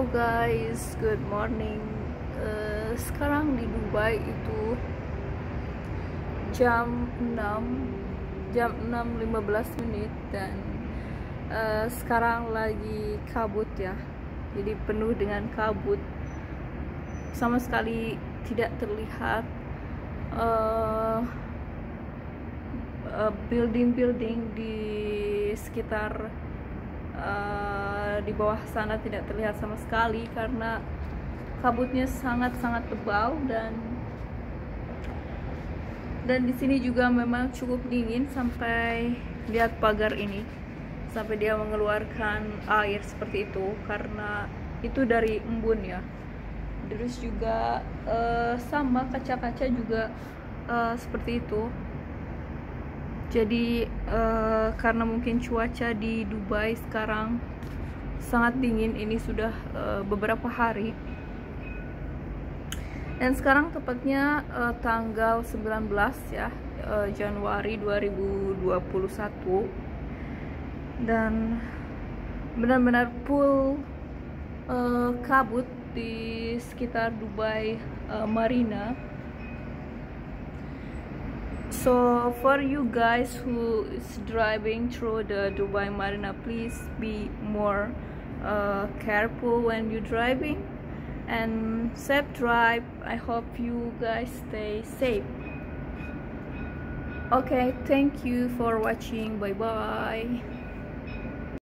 guys, good morning. Sekarang di Dubai itu jam 6.15 dan sekarang lagi kabut ya. Jadi penuh dengan kabut. Sama sekali tidak terlihat building-building di sekitar di bawah sana tidak terlihat sama sekali karena kabutnya sangat-sangat tebal dan di sini juga memang cukup dingin. Sampai lihat pagar ini, sampai dia mengeluarkan air seperti itu karena itu dari embun ya. Terus juga sama kaca-kaca juga seperti itu. Jadi karena mungkin cuaca di Dubai sekarang sangat dingin, ini sudah beberapa hari. Dan sekarang tepatnya tanggal 19 ya, Januari 2021. Dan benar-benar full kabut di sekitar Dubai Marina. So for you guys who is driving through the Dubai Marina, please be more careful when you driving and safe drive. I hope you guys stay safe. Okay, thank you for watching. Bye bye.